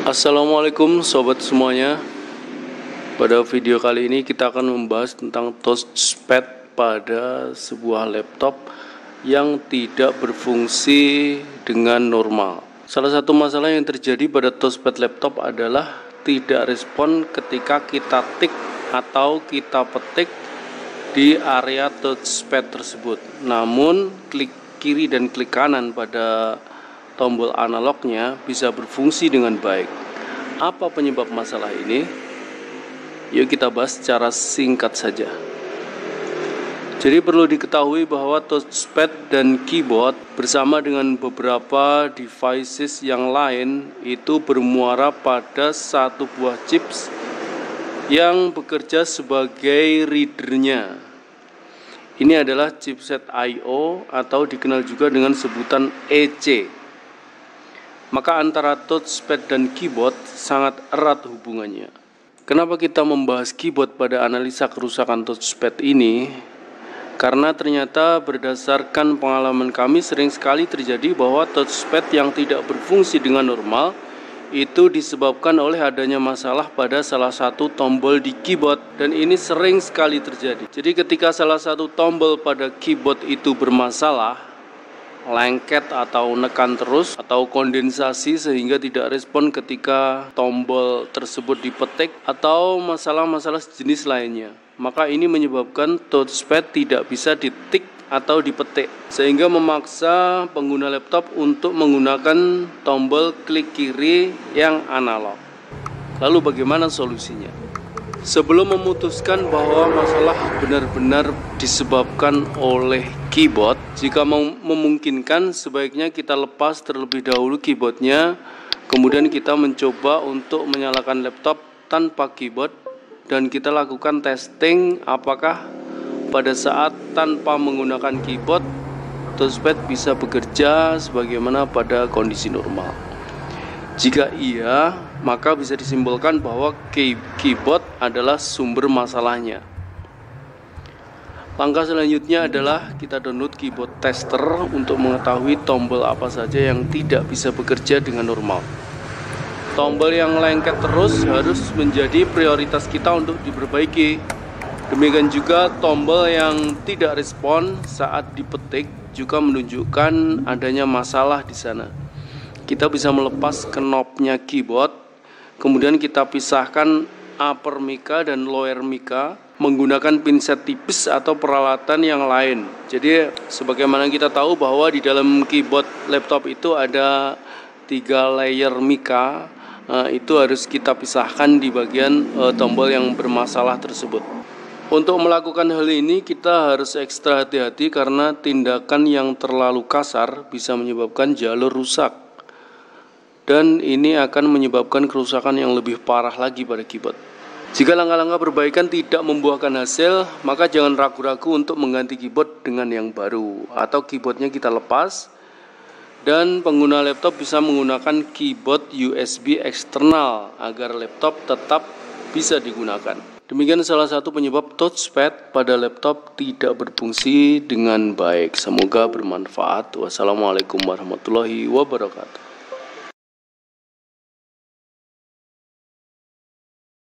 Assalamualaikum sobat semuanya. Pada video kali ini kita akan membahas tentang touchpad pada sebuah laptop yang tidak berfungsi dengan normal. Salah satu masalah yang terjadi pada touchpad laptop adalah tidak respon ketika kita tik atau kita petik di area touchpad tersebut. Namun klik kiri dan klik kanan pada tombol analognya bisa berfungsi dengan baik. Apa penyebab masalah ini? Yuk kita bahas secara singkat saja. Jadi perlu diketahui bahwa touchpad dan keyboard bersama dengan beberapa devices yang lain itu bermuara pada satu buah chips yang bekerja sebagai readernya. Ini adalah chipset I/O atau dikenal juga dengan sebutan EC. Maka antara touchpad dan keyboard sangat erat hubungannya. Kenapa kita membahas keyboard pada analisa kerusakan touchpad ini? Karena ternyata berdasarkan pengalaman kami sering sekali terjadi bahwa touchpad yang tidak berfungsi dengan normal itu disebabkan oleh adanya masalah pada salah satu tombol di keyboard, dan ini sering sekali terjadi. Jadi ketika salah satu tombol pada keyboard itu bermasalah, lengket atau nekan terus atau kondensasi sehingga tidak respon ketika tombol tersebut dipetik atau masalah-masalah sejenis lainnya, maka ini menyebabkan touchpad tidak bisa ditik atau dipetik sehingga memaksa pengguna laptop untuk menggunakan tombol klik kiri yang analog. Lalu bagaimana solusinya? Sebelum memutuskan bahwa masalah benar-benar disebabkan oleh keyboard, jika memungkinkan sebaiknya kita lepas terlebih dahulu keyboardnya, kemudian kita mencoba untuk menyalakan laptop tanpa keyboard dan kita lakukan testing apakah pada saat tanpa menggunakan keyboard touchpad bisa bekerja sebagaimana pada kondisi normal. Jika iya, maka bisa disimpulkan bahwa keyboard adalah sumber masalahnya. Langkah selanjutnya adalah kita download keyboard tester untuk mengetahui tombol apa saja yang tidak bisa bekerja dengan normal. Tombol yang lengket terus harus menjadi prioritas kita untuk diperbaiki. Demikian juga tombol yang tidak respon saat dipetik juga menunjukkan adanya masalah di sana. Kita bisa melepas knobnya keyboard, kemudian kita pisahkan upper mica dan lower mica menggunakan pinset tipis atau peralatan yang lain. Jadi sebagaimana kita tahu bahwa di dalam keyboard laptop itu ada 3 layer mica, itu harus kita pisahkan di bagian tombol yang bermasalah tersebut. Untuk melakukan hal ini kita harus ekstra hati-hati karena tindakan yang terlalu kasar bisa menyebabkan jalur rusak. Dan ini akan menyebabkan kerusakan yang lebih parah lagi pada keyboard. Jika langkah-langkah perbaikan tidak membuahkan hasil, maka jangan ragu-ragu untuk mengganti keyboard dengan yang baru, atau keyboardnya kita lepas dan pengguna laptop bisa menggunakan keyboard USB eksternal agar laptop tetap bisa digunakan. Demikian salah satu penyebab touchpad pada laptop tidak berfungsi dengan baik. Semoga bermanfaat. Wassalamualaikum warahmatullahi wabarakatuh.